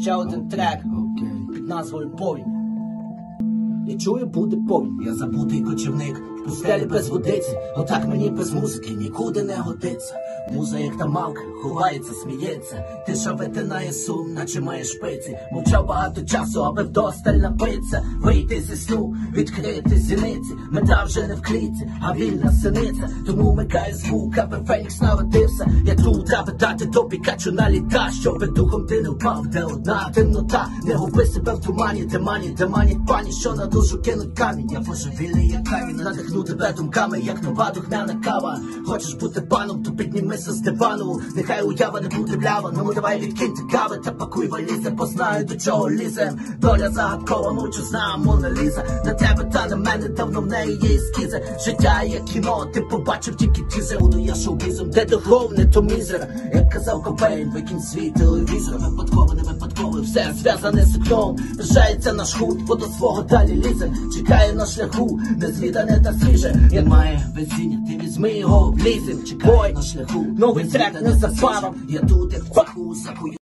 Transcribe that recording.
ще один трек під назвою «Повінь». Я чую, буде повінь. Я забутий кочівник в пустелі без водиці. Отак мені без музики нікуди не годиться. Муза, як та мавка, ховається, сміється. Тиша витинає сум, наче має шпиці. Мовчав багато часу, аби вдосталь напиться. Вийти зі сну, відкрити зіниці. Мета вже не в клітці, а вільна синиця. Тому вмикає звук, аби Фенікс народився. Я тут, аби дати тобі качу на літа. Щоби духом ти не впав, де одна темнота. Не губи себе в тумані, де манять пані, що на душу кинуть камінь. Я божевільний, як камінь, надихну тебе думками, як нова духмяна кава. Хочеш бути паном, то піднімися з дивану. Нехай уява не буде блява, ну давай відкиньте кави та пакуй валізи, бо знаю, до чого лізем. Доля загадкова, мовчазна Мона Ліза. На тебе та на мене давно в неї є ескізи. Життя як кіно, ти побачив тільки тізер. Буду я шоу-бізом, де духовне, то мізер. Як казав Кобейн, викинь свій телевізор. Випадково, не випадково, все зв'язане з окном. Вважається наш худ, бо до свого далі лізе. Чекає на шляху, незвідане та свіже. Як має везіння, ти візьми його в лізинг. Чекає на шляху, новий трек не за паром. Я тут як в цеху,